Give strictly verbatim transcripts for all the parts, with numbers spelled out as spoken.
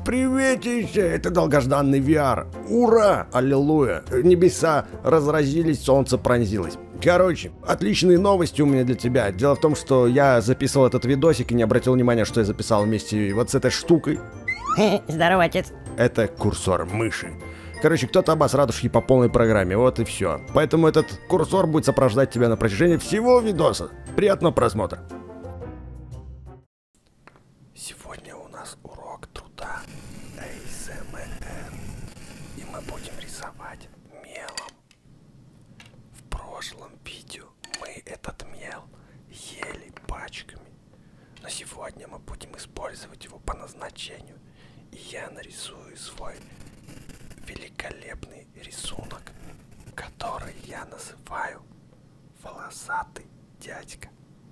Приветище! Это долгожданный ви ар. Ура! Аллилуйя! Небеса разразились, солнце пронзилось. Короче, отличные новости у меня для тебя. Дело в том, что я записывал этот видосик и не обратил внимания, что я записал вместе вот с этой штукой. Здорово, отец. Это курсор мыши. Короче, кто-то обосрал радужки по полной программе, вот и все. Поэтому этот курсор будет сопровождать тебя на протяжении всего видоса. Приятного просмотра. Сегодня у нас урок труда эй эс эм эр. И мы будем рисовать мелом. В прошлом видео мы этот мел ели пачками. Но сегодня мы будем использовать его по назначению. И я нарисую свой великолепный рисунок, который я называю волосатый дядька.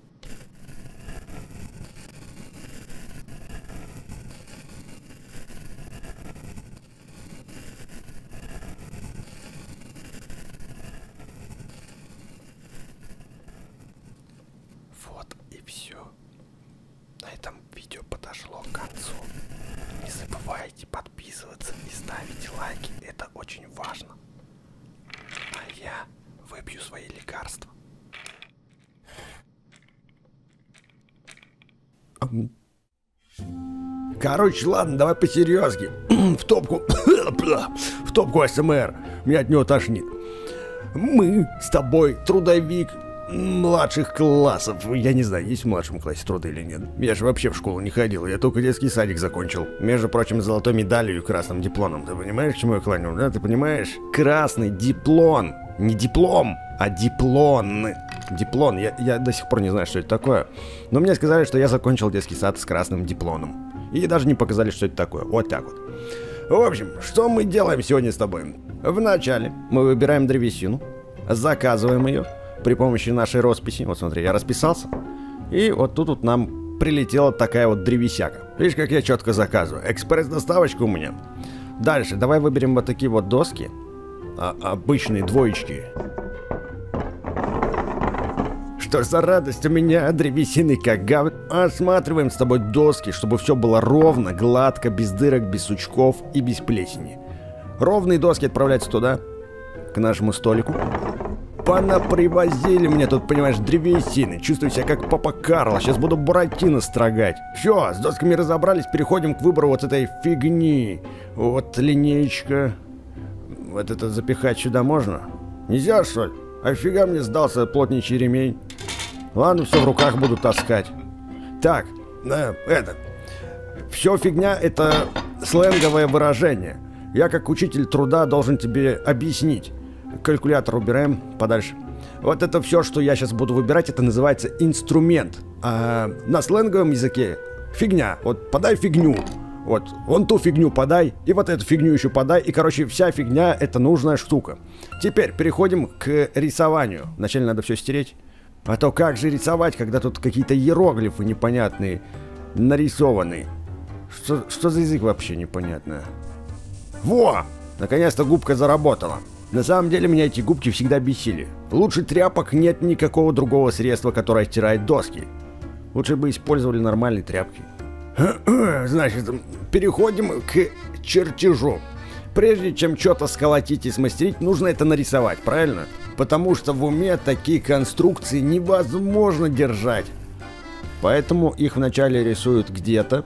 Вот и все. На этом видео подошло к концу. Не забывайте подписываться и ставить лайки, это очень важно. А я выпью свои лекарства. Короче, ладно, давай по-серьезки. В топку. В топку эй эс эм эр. Меня от него тошнит. Мы с тобой трудовик младших классов. Я не знаю, есть в младшем классе труды или нет. Я же вообще в школу не ходил, я только детский садик закончил. Между прочим, золотой медалью и красным дипломом. Ты понимаешь, к чему я клоню, да? Ты понимаешь? Красный диплом. Не диплом, а диплон. Диплом. Я, я до сих пор не знаю, что это такое. Но мне сказали, что я закончил детский сад с красным дипломом. И даже не показали, что это такое. Вот так вот. В общем, что мы делаем сегодня с тобой? Вначале мы выбираем древесину, заказываем ее при помощи нашей росписи. Вот смотри, я расписался. И вот тут вот нам прилетела такая вот древесяка. Видишь, как я четко заказываю. Экспресс-доставочка у меня. Дальше, давай выберем вот такие вот доски. А, обычные двоечки. Что за радость у меня, древесины как говно. Осматриваем с тобой доски, чтобы все было ровно, гладко, без дырок, без сучков и без плесени. Ровные доски отправляются туда, к нашему столику. Понапривозили мне тут, понимаешь, древесины. Чувствую себя как папа Карло. Сейчас буду буратино строгать. Все, с досками разобрались. Переходим к выбору вот этой фигни. Вот линеечка. Вот это запихать сюда можно? Нельзя, что ли? Офига мне сдался плотничий ремень. Ладно, все в руках буду таскать. Так, э, это. Все фигня — это сленговое выражение. Я как учитель труда должен тебе объяснить. Калькулятор убираем подальше. Вот это все, что я сейчас буду выбирать, это называется инструмент. А на сленговом языке фигня. Вот подай фигню. Вот, вон ту фигню подай, и вот эту фигню еще подай. И, короче, вся фигня — это нужная штука. Теперь переходим к рисованию. Вначале надо все стереть. А то как же рисовать, когда тут какие-то иероглифы непонятные нарисованы? Что, что за язык вообще непонятно? Во! Наконец-то губка заработала. На самом деле меня эти губки всегда бесили. Лучше тряпок нет никакого другого средства, которое стирает доски. Лучше бы использовали нормальные тряпки. Значит, переходим к чертежу. Прежде чем что-то сколотить и смастерить, нужно это нарисовать, правильно? Потому что в уме такие конструкции невозможно держать. Поэтому их вначале рисуют где-то.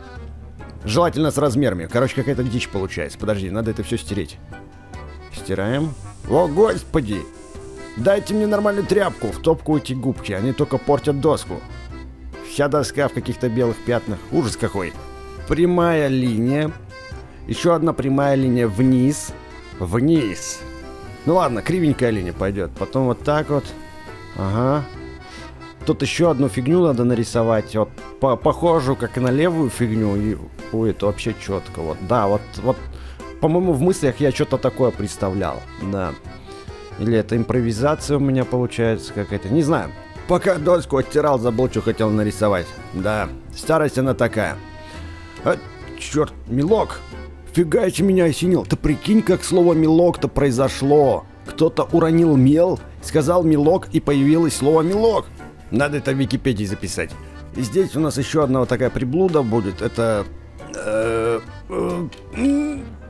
Желательно с размерами. Короче, какая-то дичь получается. Подожди, надо это все стереть. Стираем. О, господи! Дайте мне нормальную тряпку. В топку эти губки, они только портят доску. Вся доска в каких-то белых пятнах. Ужас какой. Прямая линия. Еще одна прямая линия вниз. Вниз. Ну ладно, кривенькая линия пойдет. Потом вот так вот. Ага. Тут еще одну фигню надо нарисовать. Вот по похожую, как и на левую фигню. И ой, это вообще четко. Вот, да, вот, вот. По-моему, в мыслях я что-то такое представлял. Да. Или это импровизация у меня получается какая-то. Не знаю. Пока доску оттирал, забыл, что хотел нарисовать. Да, старость она такая. А, черт, мелок. Фига себе меня осенил. Ты прикинь, как слово мелок-то произошло. Кто-то уронил мел, сказал мелок, и появилось слово мелок. Надо это в Википедии записать. И здесь у нас еще одна вот такая приблуда будет. Это... Э,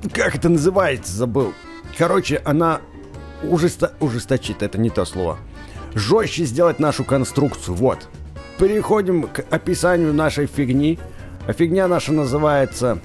Как это называется, забыл. Короче, она ужесто... ужесточит, это не то слово. Жестче сделать нашу конструкцию, вот. Переходим к описанию нашей фигни. А фигня наша называется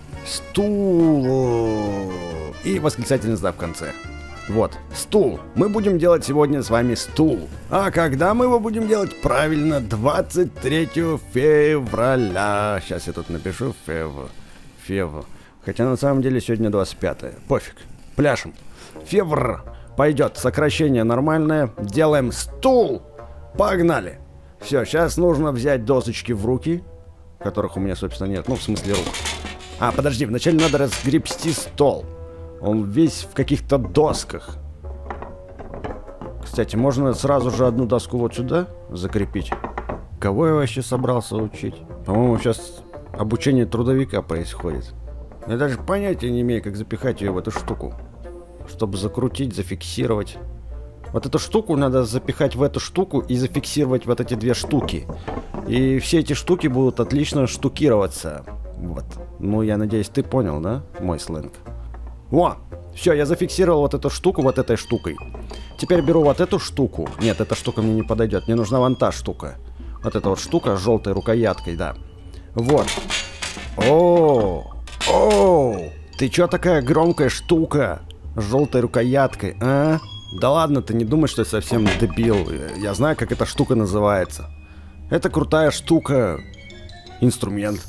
стул. И восклицательный знак в конце. Вот, стул. Мы будем делать сегодня с вами стул. А когда мы его будем делать? Правильно, двадцать третьего февраля. Сейчас я тут напишу фев... Фев... Хотя на самом деле сегодня двадцать пятое. Пофиг. Пляшем. Февр. Пойдет. Сокращение нормальное. Делаем стул. Погнали. Все, сейчас нужно взять досочки в руки, которых у меня, собственно, нет. Ну, в смысле рук. А, подожди, вначале надо разгребсти стол. Он весь в каких-то досках. Кстати, можно сразу же одну доску вот сюда закрепить. Кого я вообще собрался учить? По-моему, сейчас обучение трудовика происходит. Я даже понятия не имею, как запихать ее в эту штуку. Чтобы закрутить, зафиксировать. Вот эту штуку надо запихать в эту штуку и зафиксировать вот эти две штуки. И все эти штуки будут отлично штукироваться. Вот. Ну, я надеюсь, ты понял, да, мой сленг? О! Все, я зафиксировал вот эту штуку вот этой штукой. Теперь беру вот эту штуку. Нет, эта штука мне не подойдет. Мне нужна вон та штука. Вот эта вот штука с желтой рукояткой, да. Вот. О! О! Ты чё такая громкая штука с желтой рукояткой, а? Да ладно, ты не думай, что я совсем дебил. Я знаю, как эта штука называется. Это крутая штука. Инструмент.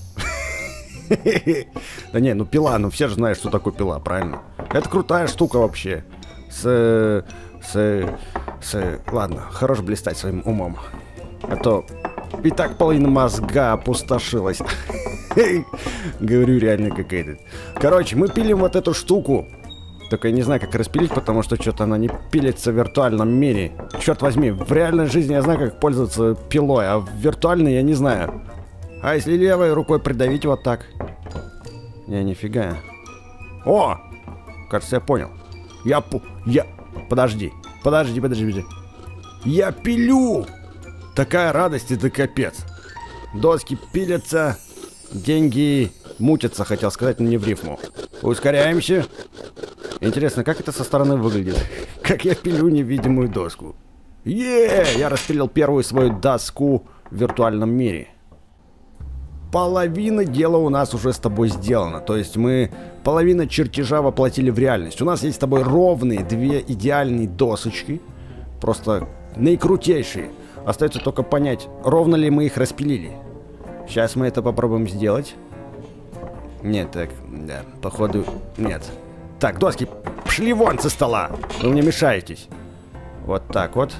Да не, ну пила, ну все же знают, что такое пила, правильно? Это крутая штука вообще. С... С... С... Ладно, хорош блистать своим умом. А то и так половина мозга опустошилась. Говорю, реально какая-то. Короче, мы пилим вот эту штуку. Только я не знаю, как распилить, потому что что-то она не пилится в виртуальном мире. Черт возьми, в реальной жизни я знаю, как пользоваться пилой, а в виртуальной я не знаю. А если левой рукой придавить вот так? Не, нифига. О! Кажется, я понял. Я пу... Я... Подожди. Подожди, подожди, подожди. Я пилю! Такая радость, это капец. Доски пилятся, деньги мутятся, хотел сказать, но не в рифму. Ускоряемся. Интересно, как это со стороны выглядит? Как я пилю невидимую доску. Е! Я распилил первую свою доску в виртуальном мире. Половина дела у нас уже с тобой сделана. То есть мы половину чертежа воплотили в реальность. У нас есть с тобой ровные две идеальные досочки. Просто наикрутейшие. Остается только понять, ровно ли мы их распилили. Сейчас мы это попробуем сделать. Нет, так, да, походу, нет. Так, доски, пошли вон со стола. Вы мне мешаетесь. Вот так вот.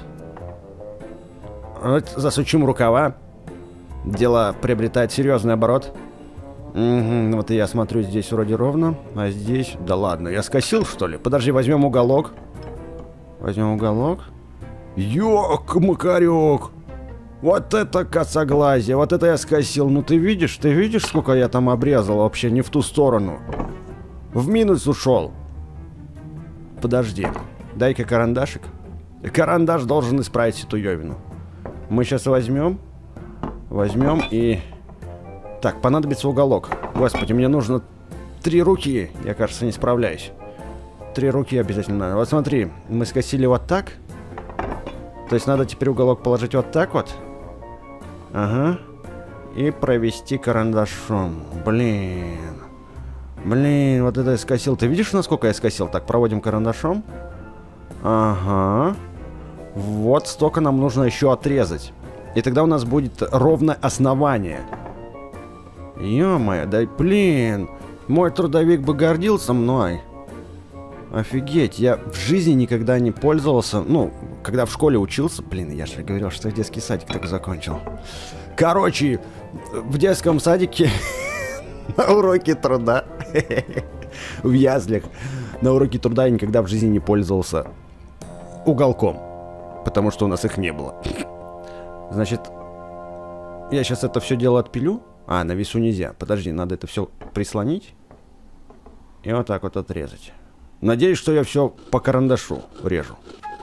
Вот, засучим рукава. Дело приобретает серьезный оборот. Угу, вот и я смотрю, здесь вроде ровно. А здесь... Да ладно, я скосил, что ли? Подожди, возьмем уголок. Возьмем уголок. Ёк-макарёк! Вот это косоглазие, вот это я скосил. Ну ты видишь, ты видишь, сколько я там обрезал вообще не в ту сторону? В минус ушел. Подожди, дай-ка карандашик. Карандаш должен исправить эту ёвину. Мы сейчас возьмем... Возьмем и... Так, понадобится уголок. Господи, мне нужно три руки. Я, кажется, не справляюсь. Три руки обязательно. Вот смотри, мы скосили вот так. То есть надо теперь уголок положить вот так вот. Ага. И провести карандашом. Блин. Блин, вот это я скосил. Ты видишь, насколько я скосил? Так, проводим карандашом. Ага. Вот столько нам нужно еще отрезать. И тогда у нас будет ровное основание. Ё-моё, да блин. Мой трудовик бы гордился мной. Офигеть, я в жизни никогда не пользовался. Ну, когда в школе учился. Блин, я же говорил, что я детский садик только закончил. Короче, в детском садике на уроке труда в яслях на уроке труда я никогда в жизни не пользовался уголком. Потому что у нас их не было. Значит, я сейчас это все дело отпилю. А, на весу нельзя. Подожди, надо это все прислонить. И вот так вот отрезать. Надеюсь, что я все по карандашу режу.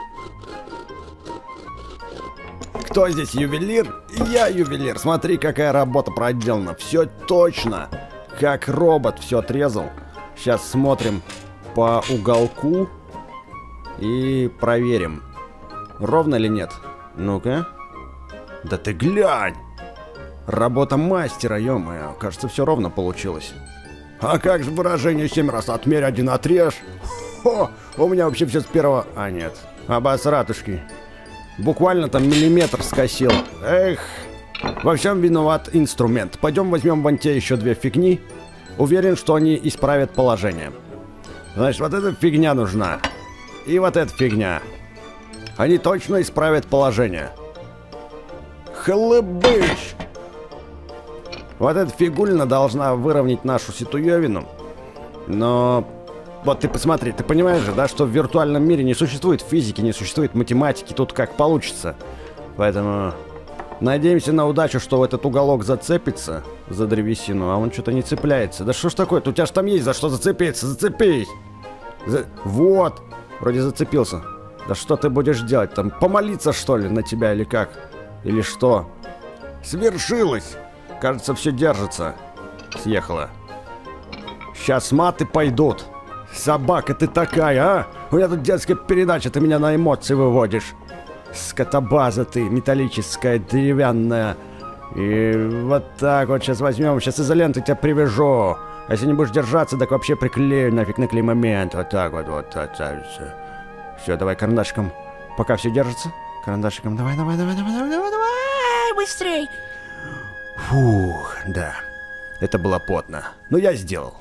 Кто здесь ювелир? Я ювелир. Смотри, какая работа проделана. Все точно. Как робот все отрезал. Сейчас смотрим по уголку и проверим, ровно или нет. Ну-ка. Да ты глянь! Работа мастера, ё-моё. Кажется, все ровно получилось. А как же выражение семь раз отмерь, один отрежь? Хо! У меня вообще все с первого... А, нет. Обосратушки. Буквально там миллиметр скосил. Эх. Во всем виноват инструмент. Пойдем возьмем вон те еще две фигни. Уверен, что они исправят положение. Значит, вот эта фигня нужна. И вот эта фигня. Они точно исправят положение. Хлыбыщ! Вот эта фигульна должна выровнять нашу ситуевину. Но... Вот ты посмотри, ты понимаешь же, да, что в виртуальном мире не существует физики, не существует математики, тут как получится. Поэтому... Надеемся на удачу, что в этот уголок зацепится за древесину, а он что-то не цепляется. Да что ж такое? У тебя ж там есть за что зацепиться, зацепись! За... Вот! Вроде зацепился. Да что ты будешь делать там? Помолиться, что ли, на тебя или как? Или что? Свершилось! Кажется, все держится. Съехала. Сейчас маты пойдут. Собака ты такая, а? У меня тут детская передача, ты меня на эмоции выводишь. Скотобаза ты, металлическая, деревянная. И вот так вот сейчас возьмем, сейчас изолентой тебя привяжу. А если не будешь держаться, так вообще приклею нафиг на клей-момент. Вот так вот, вот, вот, вот. Все, давай карандашиком. Пока все держится. Карандашиком, давай, давай, давай, давай, давай, давай, давай, быстрей. Фух, да. Это было потно. Но я сделал.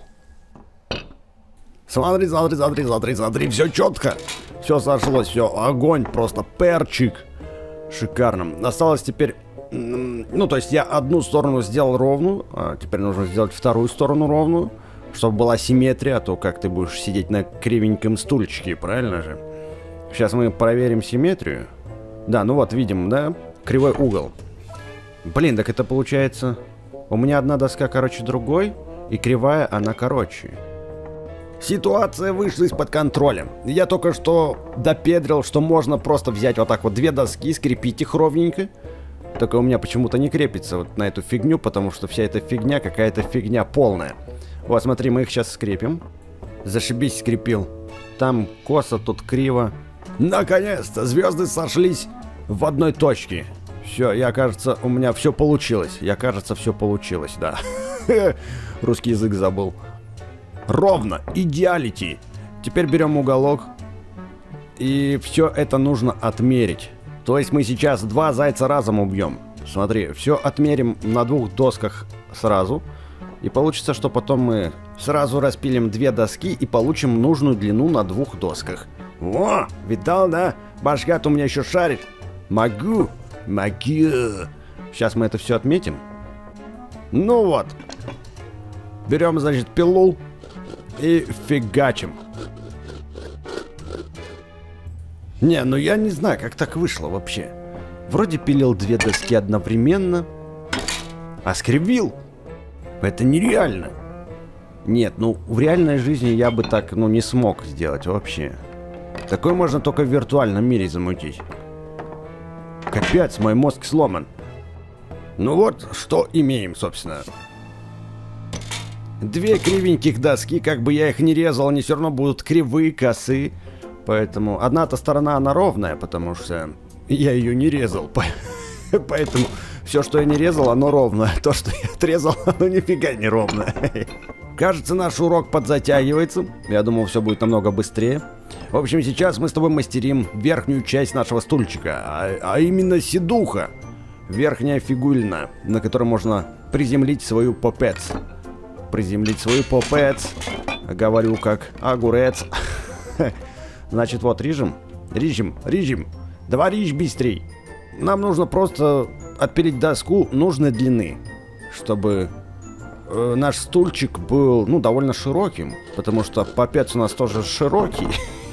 Смотри, смотри, смотри, смотри, смотри, все четко. Все сошлось, все, огонь, просто перчик. Шикарно. Осталось теперь... Ну, то есть я одну сторону сделал ровную, а теперь нужно сделать вторую сторону ровную, чтобы была симметрия, а то как ты будешь сидеть на кривеньком стульчике, правильно же? Сейчас мы проверим симметрию. Да, ну вот, видим, да? Кривой угол. Блин, так это получается... У меня одна доска короче другой, и кривая она короче. Ситуация вышла из-под контроля. Я только что допедрил, что можно просто взять вот так вот две доски, скрепить их ровненько. Только у меня почему-то не крепится вот на эту фигню, потому что вся эта фигня какая-то фигня полная. Вот, смотри, мы их сейчас скрепим. Зашибись, скрепил. Там косо, тут криво. Наконец-то звезды сошлись в одной точке. Все, я, кажется, у меня все получилось. Я, кажется, все получилось, да. Русский язык забыл. Ровно, идеалити. Теперь берем уголок. И все это нужно отмерить. То есть мы сейчас два зайца разом убьем. Смотри, все отмерим на двух досках сразу. И получится, что потом мы сразу распилим две доски и получим нужную длину на двух досках. О, видал, да? Башка-то у меня еще шарит. Могу, могу. Сейчас мы это все отметим. Ну вот. Берем, значит, пилу. И фигачим. Не, ну я не знаю, как так вышло вообще. Вроде пилил две доски одновременно, а скребил. Это нереально. Нет, ну в реальной жизни я бы так, ну, не смог сделать вообще. Такое можно только в виртуальном мире замутить. Капец, мой мозг сломан. Ну вот, что имеем, собственно. Две кривеньких доски, как бы я их не резал, они все равно будут кривые, косые. Поэтому одна-то сторона, она ровная, потому что я ее не резал. Поэтому все, что я не резал, оно ровное. То, что я отрезал, оно нифига не ровное. Кажется, наш урок подзатягивается. Я думал, все будет намного быстрее. В общем, сейчас мы с тобой мастерим верхнюю часть нашего стульчика, а, а именно сидуха. Верхняя фигульна, на которой можно приземлить свою попец. Приземлить свою попец. Говорю как огурец. Значит, вот, режем. Режем, режем. Давай режь быстрей. Нам нужно просто отпилить доску нужной длины, чтобы э, наш стульчик был, ну, довольно широким, потому что попец у нас тоже широкий.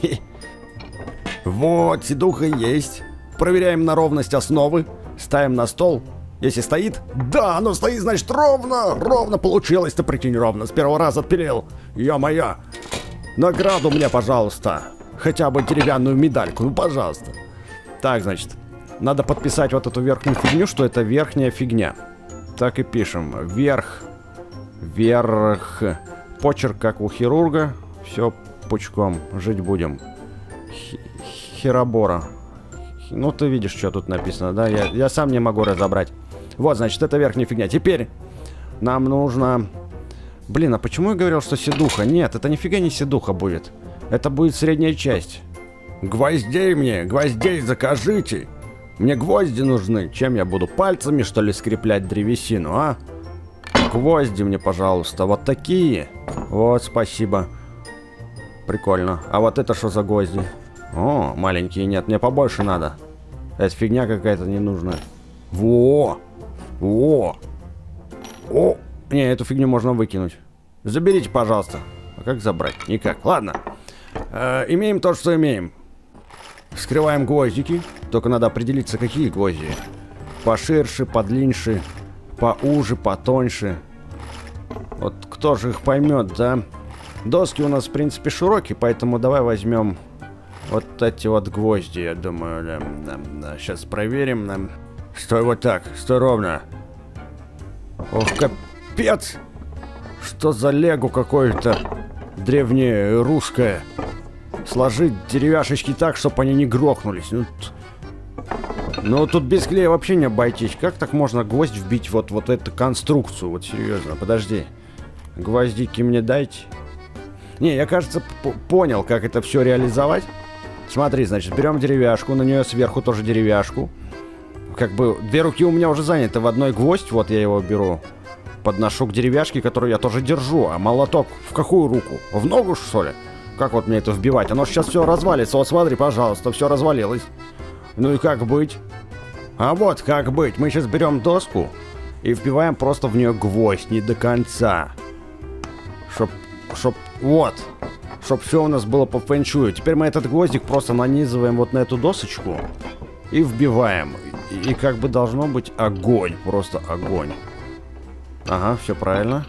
Вот, сидуха есть. Проверяем на ровность основы. Ставим на стол. Если стоит, да, оно стоит, значит, ровно. Ровно получилось-то, прикинь, ровно. С первого раза отпилил. Ё-моё. Награду мне, пожалуйста. Хотя бы деревянную медальку, ну, пожалуйста. Так, значит, надо подписать вот эту верхнюю фигню, что это верхняя фигня. Так и пишем. Верх. Верх. почерк, как у хирурга. Все пучком. Жить будем. Х Херобора. Ну, ты видишь, что тут написано, да? Я, я сам не могу разобрать. Вот, значит, это верхняя фигня. Теперь нам нужно... Блин, а почему я говорил, что седуха? Нет, это нифига не седуха будет. Это будет средняя часть. Гвоздей мне, гвоздей закажите. Мне гвозди нужны. Чем я буду, пальцами, что ли, скреплять древесину, а? Гвозди мне, пожалуйста, вот такие. Вот, спасибо. Прикольно. А вот это что за гвозди? О, маленькие, нет, мне побольше надо. Это фигня какая-то ненужная. Во! Во! О! Не, эту фигню можно выкинуть. Заберите, пожалуйста. А как забрать? Никак. Ладно. Э, имеем то, что имеем. Вскрываем гвоздики. Только надо определиться, какие гвозди. Поширше, подлиннее, поуже, потоньше. Вот кто же их поймет, да? Доски у нас, в принципе, широкие, поэтому давай возьмем вот эти вот гвозди, я думаю. Да, да, да. Сейчас проверим. Да. Стой вот так, стой ровно. Ох, капец! Что за лего какое-то древнее русское? Сложить деревяшечки так, чтобы они не грохнулись. Ну, ну тут без клея вообще не обойтись. Как так можно гвоздь вбить вот, вот эту конструкцию? Вот серьезно, подожди. Гвоздики мне дайте. Не, я, кажется, понял, как это все реализовать. Смотри, значит, берем деревяшку, на нее сверху тоже деревяшку. Как бы две руки у меня уже заняты в одной гвоздь, вот я его беру. Подношу к деревяшке, которую я тоже держу. А молоток в какую руку? В ногу, что ли? Как вот мне это вбивать? Оно сейчас все развалится. Вот смотри, пожалуйста, все развалилось. Ну и как быть? А вот как быть. Мы сейчас берем доску и вбиваем просто в нее гвоздь, не до конца. Чтоб, чтоб, вот. Чтоб все у нас было по фэншую. Теперь мы этот гвоздик просто нанизываем вот на эту досочку и вбиваем. И, и как бы должно быть огонь. Просто огонь. Ага, все правильно.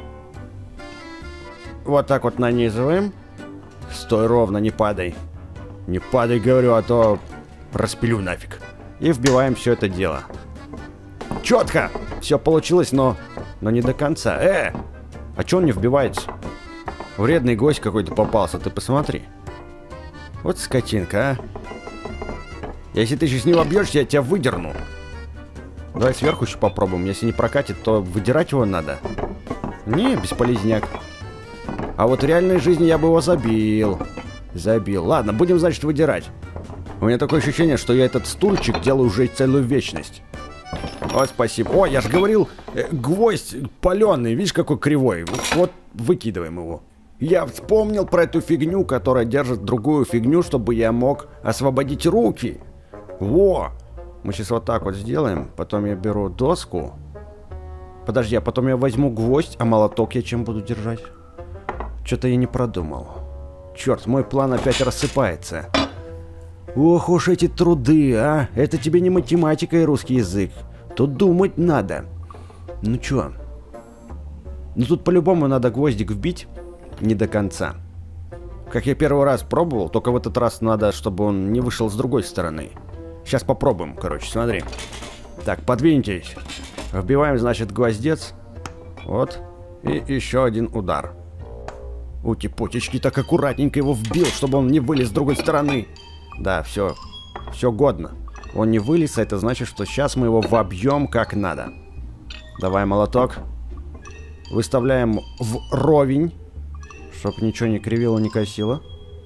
Вот так вот нанизываем. Стой ровно, не падай. Не падай, говорю, а то распилю нафиг. И вбиваем все это дело. Четко! Все получилось, но, но не до конца. Э! А че он не вбивается? Вредный гость какой-то попался, ты посмотри. Вот скотинка, а. Если ты сейчас не вобьешься, я тебя выдерну. Давай сверху еще попробуем. Если не прокатит, то выдирать его надо. Не, бесполезняк. А вот в реальной жизни я бы его забил. Забил. Ладно, будем, значит, выдирать. У меня такое ощущение, что я этот стульчик делаю уже целую вечность. О, спасибо. О, я же говорил, э, гвоздь паленый. Видишь, какой кривой. Вот, вот выкидываем его. Я вспомнил про эту фигню, которая держит другую фигню, чтобы я мог освободить руки. Во! Мы сейчас вот так вот сделаем. Потом я беру доску. Подожди, а потом я возьму гвоздь, а молоток я чем буду держать? Что-то я не продумал. Черт, мой план опять рассыпается. Ох уж эти труды, а! Это тебе не математика и русский язык. Тут думать надо. Ну чё? Ну тут по-любому надо гвоздик вбить. Не до конца. Как я первый раз пробовал, только в этот раз надо, чтобы он не вышел с другой стороны. Сейчас попробуем, короче, смотри. Так, подвиньтесь. Вбиваем, значит, гвоздец. Вот. И еще один удар. Ути-путечки, так аккуратненько его вбил, чтобы он не вылез с другой стороны. Да, все. Все годно. Он не вылез, а это значит, что сейчас мы его вобьем как надо. Давай молоток. Выставляем в ровень. Чтоб ничего не кривило, не косило.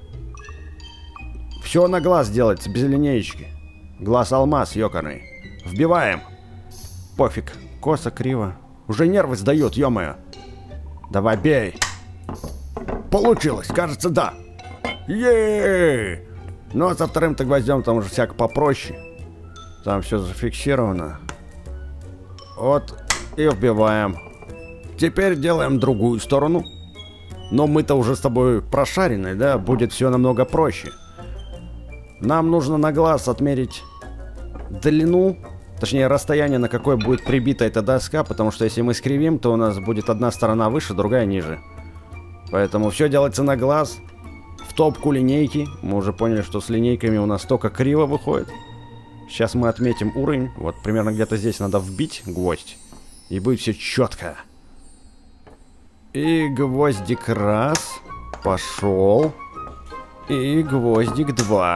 Все на глаз делается, без линеечки. Глаз алмаз, ёкарный. Вбиваем. Пофиг. Косо, криво. Уже нервы сдают, ё-моё. Давай, бей. Получилось, кажется, да. Е-е-е! Ну, а со вторым-то гвоздем там уже всяко попроще. Там все зафиксировано. Вот. И вбиваем. Теперь делаем другую сторону. Но мы-то уже с тобой прошарены, да? Будет все намного проще. Нам нужно на глаз отмерить длину, точнее расстояние, на какое будет прибита эта доска, потому что если мы скривим, то у нас будет одна сторона выше, другая ниже. Поэтому все делается на глаз, в топку линейки. Мы уже поняли, что с линейками у нас только криво выходит. Сейчас мы отметим уровень. Вот примерно где-то здесь надо вбить гвоздь, и будет все четко. И гвоздик раз. Пошел. И гвоздик два.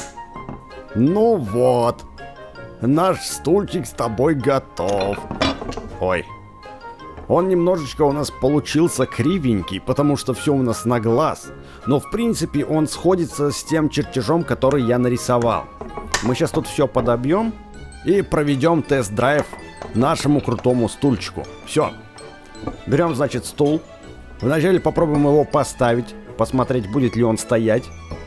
Ну вот. Наш стульчик с тобой готов. Ой. Он немножечко у нас получился кривенький, потому что все у нас на глаз. Но в принципе он сходится с тем чертежом, который я нарисовал. Мы сейчас тут все подобьем и проведем тест-драйв нашему крутому стульчику. Все. Берем, значит, стул. Вначале попробуем его поставить, посмотреть, будет ли он стоять.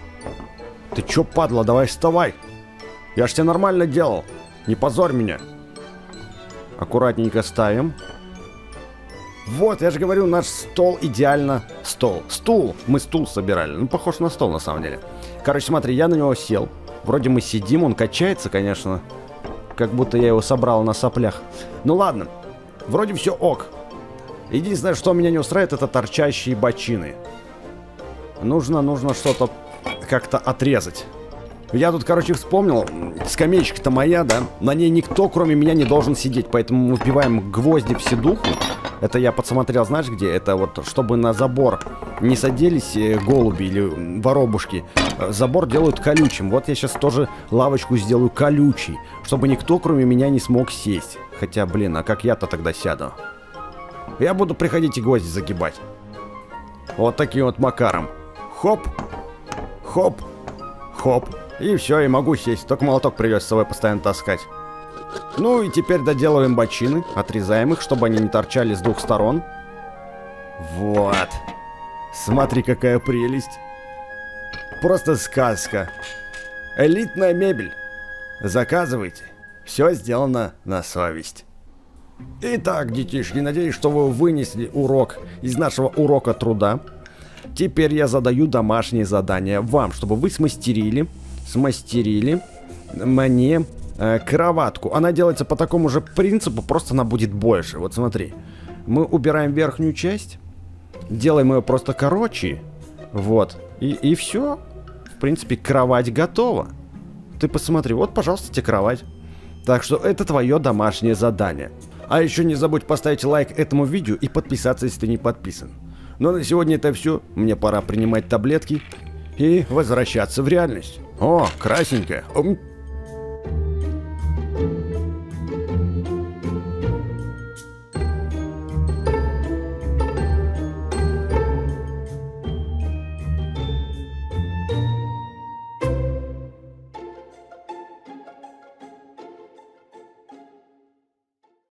Ты чё, падла, давай вставай. Я ж тебя нормально делал. Не позорь меня. Аккуратненько ставим. Вот, я же говорю, наш стол идеально... Стол. Стул. Мы стул собирали. Ну, похож на стол, на самом деле. Короче, смотри, я на него сел. Вроде мы сидим, он качается, конечно. Как будто я его собрал на соплях. Ну, ладно. Вроде все ок. Единственное, что меня не устраивает, это торчащие бочины. Нужно, нужно что-то как-то отрезать. Я тут, короче, вспомнил, скамеечка-то моя, да? На ней никто, кроме меня, не должен сидеть, поэтому мы вбиваем гвозди в сидуху. Это я подсмотрел, знаешь где? Это вот, чтобы на забор не садились голуби или воробушки. Забор делают колючим. Вот я сейчас тоже лавочку сделаю колючей, чтобы никто, кроме меня, не смог сесть. Хотя, блин, а как я-то тогда сяду? Я буду приходить и гвозди загибать. Вот таким вот макаром. Хоп, хоп, хоп. И все, и могу сесть. Только молоток придется с собой постоянно таскать. Ну и теперь доделываем бочины. Отрезаем их, чтобы они не торчали с двух сторон. Вот. Смотри, какая прелесть. Просто сказка. Элитная мебель. Заказывайте. Все сделано на совесть. Итак, детишки, надеюсь, что вы вынесли урок из нашего урока труда. Теперь я задаю домашнее задание вам, чтобы вы смастерили, смастерили мне э, кроватку. Она делается по такому же принципу, просто она будет больше. Вот смотри, мы убираем верхнюю часть, делаем ее просто короче, вот, и, и все. В принципе, кровать готова. Ты посмотри, вот, пожалуйста, тебе кровать. Так что это твое домашнее задание. А еще не забудь поставить лайк этому видео и подписаться, если ты не подписан. Ну а на сегодня это все. Мне пора принимать таблетки и возвращаться в реальность. О, красненькая.